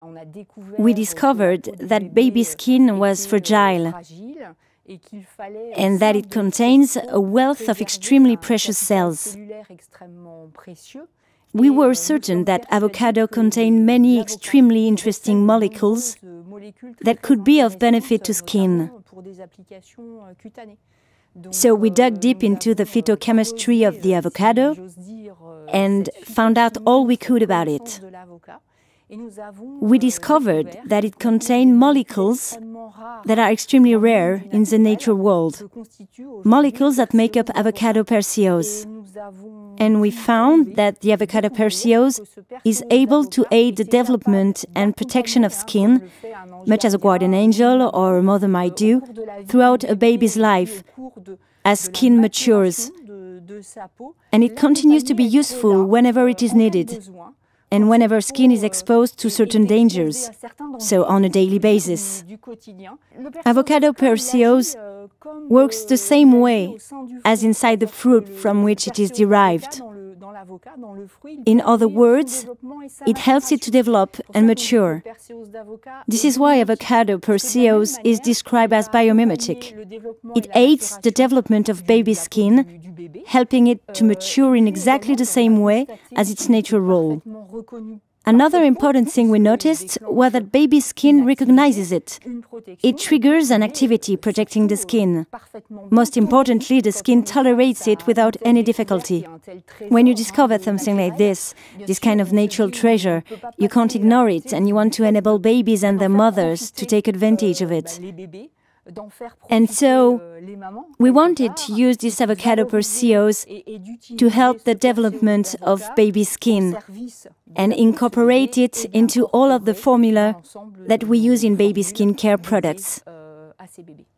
We discovered that baby skin was fragile and that it contains a wealth of extremely precious cells. We were certain that avocado contained many extremely interesting molecules that could be of benefit to skin. So we dug deep into the phytochemistry of the avocado and found out all we could about it. We discovered that it contained molecules that are extremely rare in the natural world, molecules that make up avocado perseose. And we found that the avocado perseose is able to aid the development and protection of skin, much as a guardian angel or a mother might do, throughout a baby's life, as skin matures. And it continues to be useful whenever it is needed, and whenever skin is exposed to certain dangers, so on a daily basis. Avocado perseose works the same way as inside the fruit from which it is derived. In other words, it helps it to develop and mature. This is why avocado perseose is described as biomimetic. It aids the development of baby skin, helping it to mature in exactly the same way as its natural role. Another important thing we noticed was that baby skin recognizes it. It triggers an activity protecting the skin. Most importantly, the skin tolerates it without any difficulty. When you discover something like this kind of natural treasure, you can't ignore it and you want to enable babies and their mothers to take advantage of it. And so, we wanted to use this avocado perseose to help the development of baby skin and incorporate it into all of the formula that we use in baby skin care products.